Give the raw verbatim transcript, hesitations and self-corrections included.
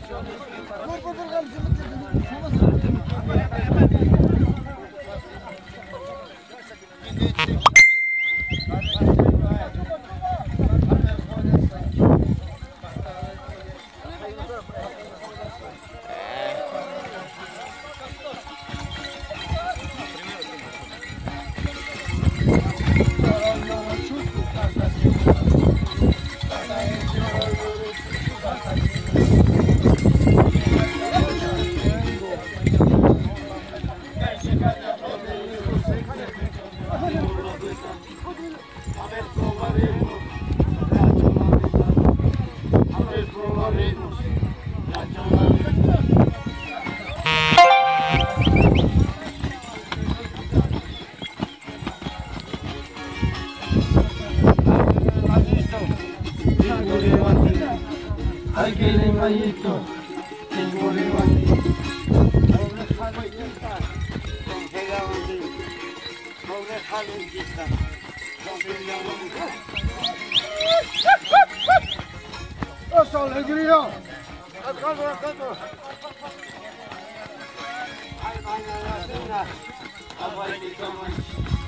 少来几辆，看着看着看着。哎，妈呀，真的，好不好？